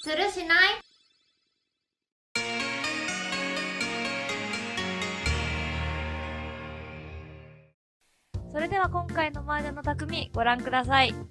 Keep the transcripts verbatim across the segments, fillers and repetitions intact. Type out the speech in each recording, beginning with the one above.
するしない？ それでは今回の麻雀の匠ご覧ください。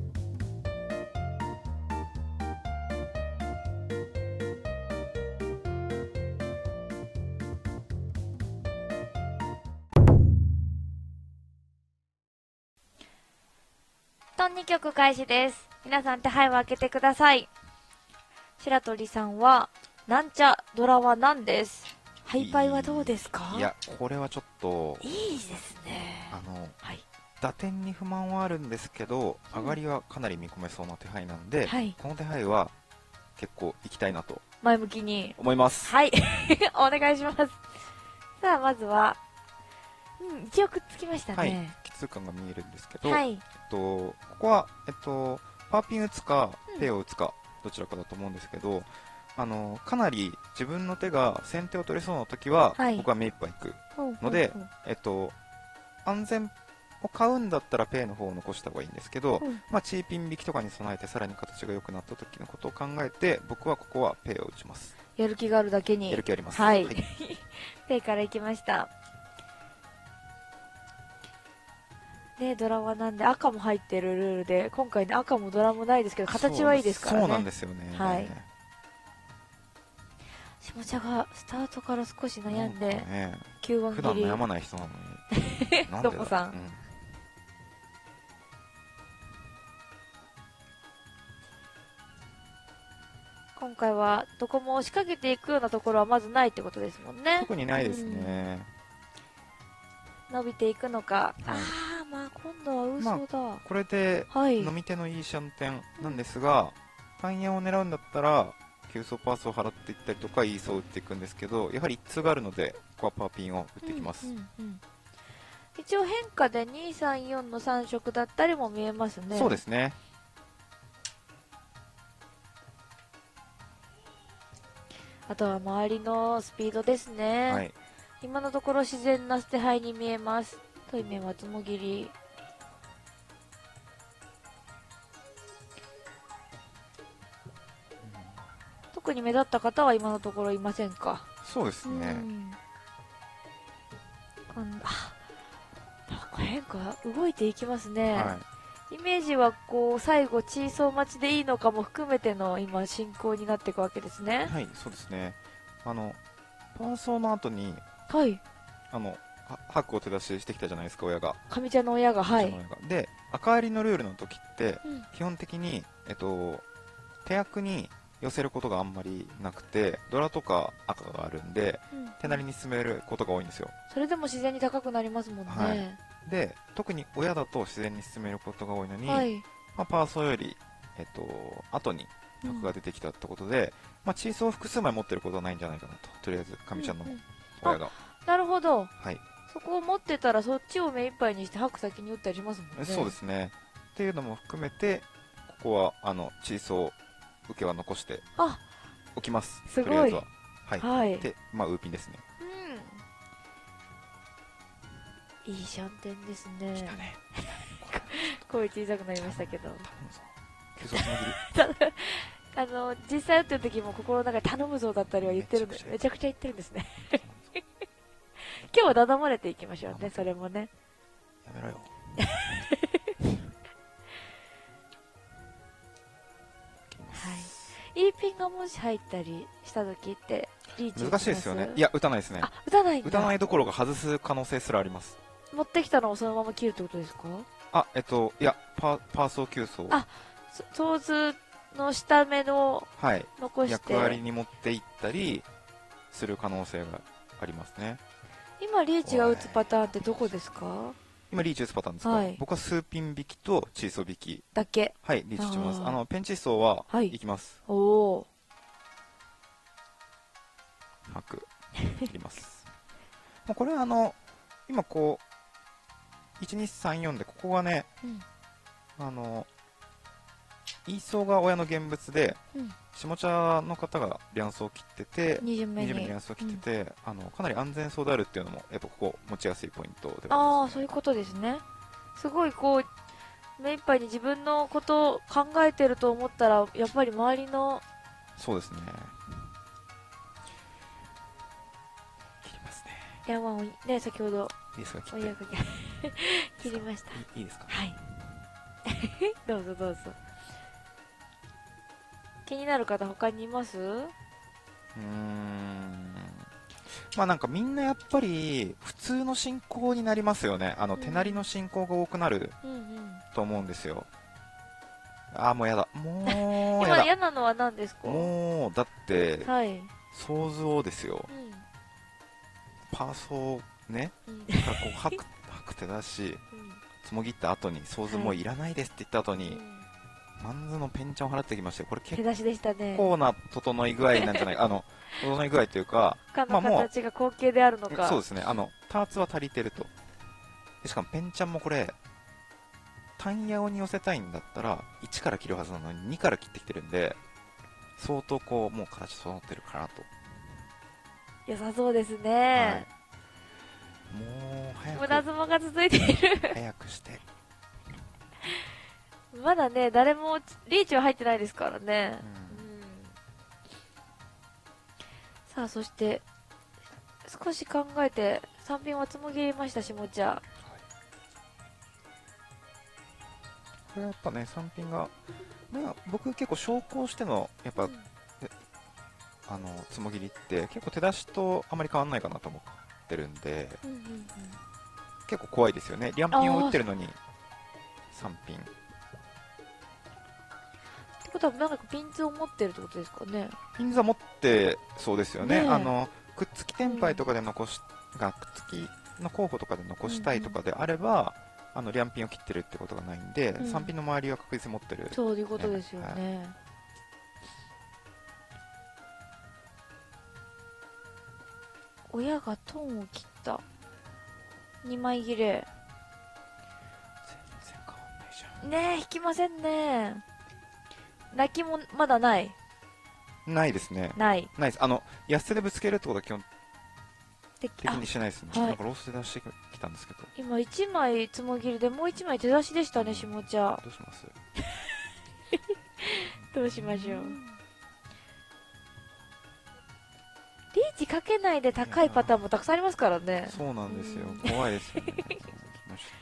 とにきょく開始です。皆さん手配を開けてください。白鳥さんはなんちゃドラはなんです。ハイパイはどうですか？ いや、これはちょっといいですね。 あの、 はい、 打点に不満はあるんですけど、 うん、 上がりはかなり見込めそうな手配なんで、 はい、 この手配は結構いきたいなと前向きに思います。 はいお願いします。さあまずは、うん、一応くっつきましたね。 はい、奇数感が見えるんですけど、 はい、 えっと、ここは、えっと、パーピン打つか、 うんペイを打つか、どちらかだと思うんですけど、あのかなり自分の手が先手を取れそうな時は、 はい、 僕は目いっぱいいくほうほうほうので、えっと、安全を買うんだったらペイの方を残した方がいいんですけど、 うん、 まあ、チーピン引きとかに備えてさらに形が良くなった時のことを考えて、僕はここはペイを打ちます。 やる気があるだけにやる気あります。 はい、 はい、 ペイからいきました。でドラはなんで赤も入ってるルールで、今回ね赤もドラもないですけど形はいいですからね。 そうなんですよね。 はい、下茶がスタートから少し悩んで、 ね、 きゅうばん普切り段悩まない人なのになんでだどこさん、 うん、 今回はどこも仕掛けていくようなところはまずないってことですもんね。 特にないですね、 うん、伸びていくのか、 はい、 ああまあ今度は嘘だ、まあ、 これで飲み手のいいシャンテンなんですが、パン屋を狙うんだったら急走パースを払っていったりとかイーソを打っていくんですけど、やはり一通があるのでここはパーピンを打ってきます。 うんうんうん、一応変化でにさんよんのさん色だったりも見えますね。 そうですね。 あとは周りのスピードですね、はい、今のところ自然な捨て牌に見えます。といめはつもぎり、特に目立った方は今のところいませんか？ そうですね。 うん、あ、なんか変化動いていきますね、はい、イメージはこう最後チーソー待ちでいいのかも含めての今進行になっていくわけですね。 はい、そうですね。あのパーソーの後に、 はい、 あの白を手出ししてきたじゃないですか、親が。 上茶の親が、はい。 で、赤襟のルールの時って、 うん、 基本的に、えっと、手役に寄せることがあんまりなくて、ドラとか赤があるんで、うん、手なりに進めることが多いんですよ。 それでも自然に高くなりますもんね。はい、 で、特に親だと自然に進めることが多いのに、はい、まあ、パーソーより、えっと、後に角が出てきたってことで、うん、まあ、チーソーを複数枚持ってることはないんじゃないかなと。とりあえず、上ちゃんの親が。 うん、なるほど。 はい。 そこを持ってたらそっちを目いっぱいにして白先に打ったりしますもんね。 そうですね。っていうのも含めて、ここはあのチーソー受けは残しておきます。 すごい。 とりあえずは。はい。 はい、 で、まあウーピンですね。 うん。いいシャンテンですね。 来たね。 声小さくなりましたけど。 急走つなぎり。あの実際打ってる時も心の中で頼むぞだったりは言ってるんで、めちゃくちゃ言ってるんですね。今日はだだまれていきましょうね、それもね。 やめろよ。 はい。E ピンがもし入ったりした時ってリーチ難しいですよね。いや、打たないですね。 あ、打たないんだ。 打たないどころか外す可能性すらあります。 持ってきたのをそのまま切るってことですか？ あ、えっと、いや、パー、パーソー急走。 あ、ソーズの下目の残して、 役割に持っていったりする可能性がありますね。 今リーチが打つパターンってどこですか？ 今リーチ打つパターンですか？はい、僕は数ピン引きとチーソー引きだけ。 はい、リーチします。あのペンチーソーは行きます。 はい、おお。 白切ります。もうこれはあの今こういちにさんよんでここがね、うん、あのイーソーが親の現物で、うん、下茶の方がリャンソーを切ってて、にじゅうめにリャンソーを切ってて、うん、あのかなり安全そうであるっていうのもやっぱここ持ちやすいポイントではあります、ね、 ああ、そういうことですね。すごいこう目いっぱいに自分のことを考えてると思ったら、やっぱり周りのそうですね。切りますね。 いや、まあね、先ほどいいですか、切って。 親子切りました。 いいいいですか。 はいどうぞどうぞ。気になる方他にいます？うーん、まあなんかみんなやっぱり普通の進行になりますよね。あの、 うん手なりの進行が多くなるうんうん。 と思うんですよ。ああ、もうやだ。もうや今だ。 嫌なのは何ですか？ もう、だって、 はい。 想像ですよ。 うん。 パーソーね、 うん。 からこう吐く、吐く手だし、 うん。 つもぎった後に、想像もういらないですって言った後に、 うん、 マンズのペンチャンを払ってきまして、これ結手出しでしたね。 構な整い具合なんじゃないあの、整い具合というか、 他のまあも形が後継であるのう、 か。 そうですね、あの、パーツは足りてると。でしかもペンチャンもこれ、単ヤオに寄せたいんだったら、いちから切るはずなのににから切ってきてるんで、相当こう、もう形整ってるかなと。 良さそうですはね。 い。もう、早無駄く、 相撲が続いている早くして。 まだね、誰もリーチは入ってないですからね。 うんうん、さあ、そして、少し考えて、さん品はつもぎりました、下茶。 これやっぱね、さん品が、まあ、僕結構昇降しての、やっぱ、 うん、 あの、つもぎりって結構手出しとあまり変わんないかなと思ってるんで、 うんうんうん、 結構怖いですよね。リャンピンを打ってるのに、さん品。 ってことは、なんかピンズを持ってるってことですかね。 ピンザ持ってそうですよね。 ねえ、 あの、くっつき天敗とかで残し、が、くっつきの候補とかで残したいとかであれば、あの、リャンピンを切ってるってことがないんで、 うんさん品の周りは確実に持ってる。 そういうことですよね。 はい、 親がトンを切った。にまい切れ。 全然変わんないじゃん。 ねえ、引きませんね。泣きもまだない。 ないですね。 ない。 ないです。あの、安手でぶつけるってことは基本で的にしないですね。 はいなんかロースで出してきたんですけど。 今いちまいつもぎりでもういちまい手出しでしたね、下茶。 どうしますどうしましょう。リーチかけないで高いパターンもたくさんありますからね。 そうなんですよ。 うん怖いですよね。来ました。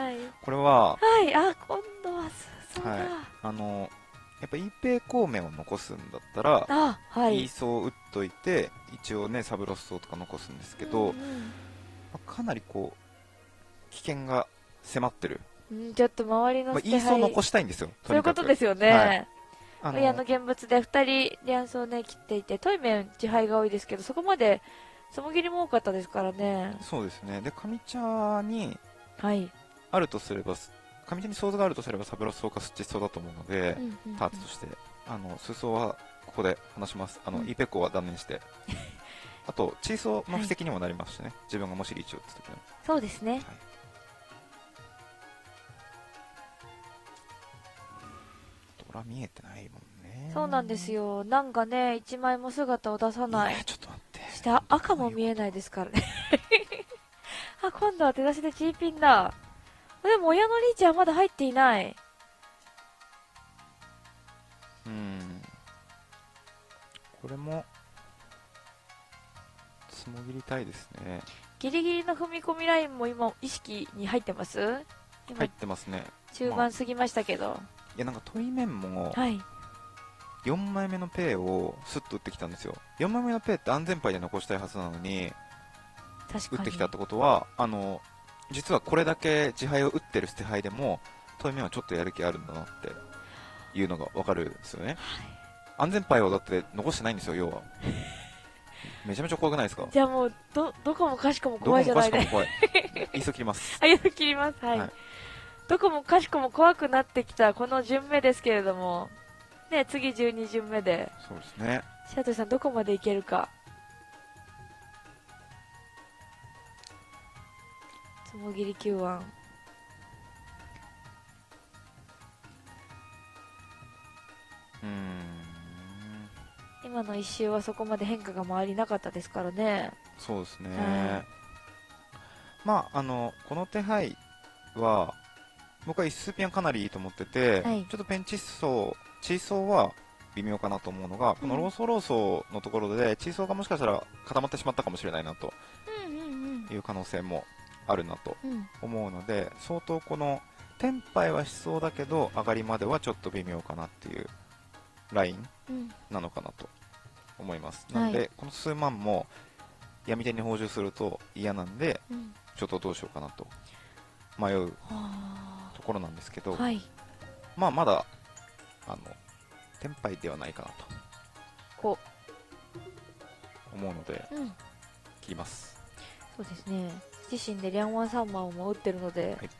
はい。 これは、 はい、あ、今度はそうだ。 はい、あの、やっぱ イーペイ 孔明を残すんだったら、 あ、はい。 イーソーを打っといて、一応ね、サブロスソーとか残すんですけど、 うんまあかなりこう、危険が迫ってる。 うんうん、ちょっと周りのまあ、 捨てイーソー牌、 残したいんですよ。 そういうことですよね。 はい、あの親の現物でふたりリアンソーね切っていて、トイメン自敗が多いですけど、そこまでつもぎりも多かったですからね。 そうですね。で、上茶にはい。 あるとすれば、上茶にソードがあるとすればサブロスソーかスッチソーだと思うので、 うんうんうん、 ターツとして、あの、スソーはここで話します。あの、 うん、 イーペコは断念して。あと、チーソーの布石にもなりますしね。はい、自分がもしリーチを打つときの。 そうですね。はい、 ドラ見えてないもんね。 そうなんですよ。なんかね、いちまいも姿を出さない。 いや、ちょっと待って。 下、赤も見えないですからね。あ、今度は手出しでチーピンだ。でも親のリーチはまだ入っていない。 うん。これも、つもぎりたいですね。 ギリギリの踏み込みラインも今意識に入ってます？ 入ってますね。 中盤過ぎましたけど。まあ、 いや、なんか問い面も、 はい。 よんまいめのペイをスッと打ってきたんですよ。よんまいめのペイって安全牌で残したいはずなのに、 確かに打ってきたってことは、あの、実はこれだけ自敗を打ってる捨て牌でも、問い面はちょっとやる気あるんだなっていうのがわかるんですよね。はい、安全牌をだって残してないんですよ、要は。めちゃめちゃ怖くないですか？ じゃあもう、ど、どこもかしこも怖いじゃないですか。 どこもかしこも怖い。いっそ切ります。 あ、いっそ切ります。はい。はい、どこもかしこも怖くなってきたこの順目ですけれども、ね、次じゅうに巡目で。 そうですね。 白鳥さん、どこまでいけるか。つもぎりきゅうわん。 うーん。 今の一周はそこまで変化が回りなかったですからね。 そうですね。はい、まあ、あの、この手配は、僕は一数ピンはかなりいいと思ってて、はい、ちょっとペンチッソー、チーソーは、 微妙かなと思うのが、このローソーローソーのところでチーソーがもしかしたら固まってしまったかもしれないなという可能性もあるなと思うので、相当このテンパイはしそうだけど上がりまではちょっと微妙かなっていうラインなのかなと思います。なのでこの数万も闇天に報酬すると嫌なんで、ちょっとどうしようかなと迷うところなんですけど、まあまだあのテンパイではないかなと思うので、うん、切ります。 そうですね、自身でリャンワンサンマンも打ってるので、はい、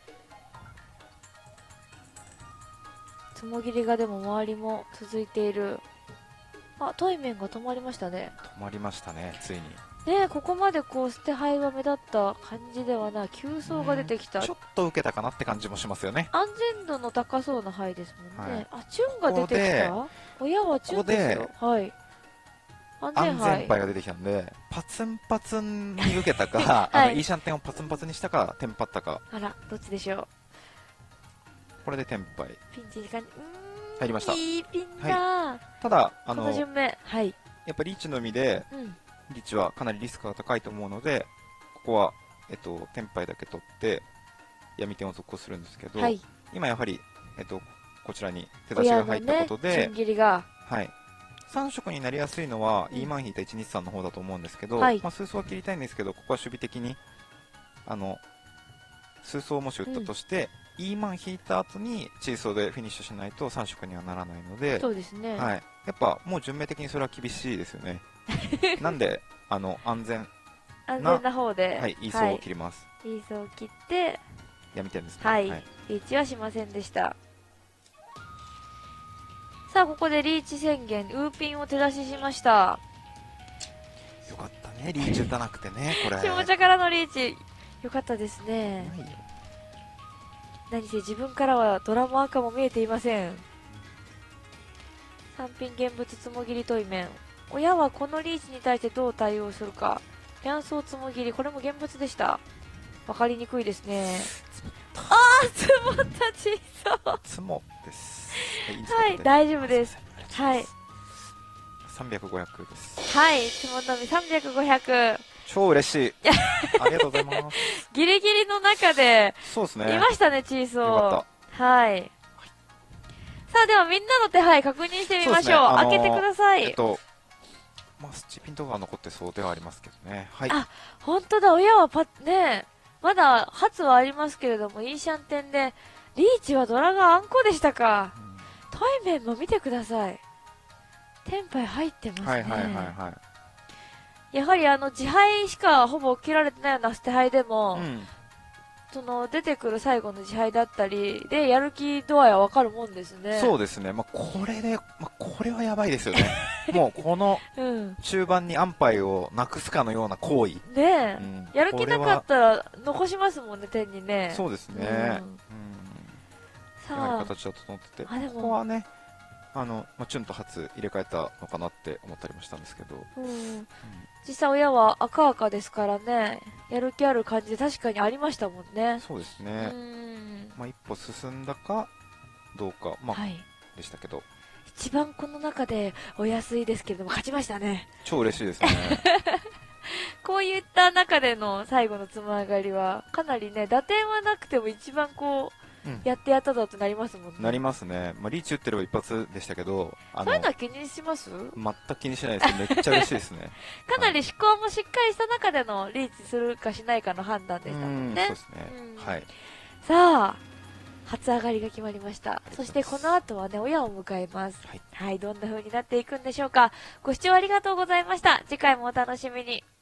つもぎりがでも周りも続いている。あ、対面が止まりましたね。 止まりましたね、ついにね。ここまでこう捨て牌は目立った感じではない、急走が出てきた。 ちょっと受けたかなって感じもしますよね。 安全度の高そうな牌ですもんね、はい、あ、チュンが出てきた。親はチュンですよ。はい、 安全牌が出てきたんで、パツンパツンに受けたか、はい、あのイーシャンテンをパツンパツンにしたか、テンパったか。 あら、どっちでしょう。 これでテンパイピンチに感じ、 入りました。 いいピンだ、はい、 ただあのこの順目、はい、 やっぱりリーチのみで、うん、リーチはかなりリスクが高いと思うので、ここは、えっと、テンパイだけ取って闇点を続行するんですけど、はい、今やはり、えっと、こちらに手出しが入ったことで、 ね、切りが、 はい、さん色になりやすいのは、うん、イーマン引いたいちにさんの方だと思うんですけど、はい、まあ、数層は切りたいんですけど、ここは守備的にあの数層をもし打ったとして、うん、イーマン引いた後にチーソーでフィニッシュしないとさん色にはならないので、 そうですね、 はい、やっぱもう順命的にそれは厳しいですよね。なんであの安全安全な方で、 はい、イーソーを切ります。 イーソーを切って闇点ですね。 はい、はい、リーチはしませんでした。さあここでリーチ宣言、ウーピンを手出ししました。 よかったね、リーチ打たなくてね。これ下茶からのリーチよかったですね。何せ自分からはドラマ赤も見えていません。三品現物つもぎり対面、親はこのリーチに対してどう対応するか。卵巣つもぎり、これも現物でした。分かりにくいですね。ああ、積もった小さ積もです。 はい、大丈夫です。はい、 さんびゃく、ごひゃくです。 はい、つもたみさんびゃく、ごひゃく、 超嬉しい。ありがとうございます。 ギリギリの中でそうですね、 いましたね、チーソー。はい、はい、さあではみんなの手配確認してみましょう。う、ね、あのー、開けてください。 えっとまあ、スチピンとかは残ってそうではありますけどね。はい、 あ、本当だ、親はパね、まだ初はありますけれども、イーシャンテンでリーチはドラがあんこでしたか。うん、対面も見てください、テンパイ入ってますね。はいはいはいはい、やはりあの自敗しかほぼ切られてないような捨て牌でも、うん、その出てくる最後の自敗だったりでやる気度合いは分かるもんですね。 そうですね、まあ、これで、まあ、これはやばいですよね。もうこの中盤に安牌をなくすかのような行為、 ねえ、うん、やる気なかったら残しますもんね、手にね。 そうですね、うんうん、さあやはり形は整ってて、ここはね、あのまあ、チュンと初入れ替えたのかなって思ったりもしたんですけど、うんうん、 実際親は赤赤ですからね、やる気ある感じで確かにありましたもんね。 そうですね、うん、まあ、一歩進んだかどうか、まあ、はい、でしたけど、 一番この中でお安いですけれども勝ちましたね。 超嬉しいですね。 こういった中での最後のつま上がりはかなりね、打点はなくても一番こう、うん、やってやったぞとなりますもんね。 なりますね、まあ、リーチ打ってれば一発でしたけど、 あのそういうのは気にします？ 全く気にしないです。めっちゃ嬉しいですね。 かなり思考もしっかりした中でのリーチするかしないかの判断でしたもんね。 そうですね、はい、 さあ初上がりが決まりました。そしてこの後はね、親を迎えます。はい、はい、どんな風になっていくんでしょうか。ご視聴ありがとうございました。次回もお楽しみに。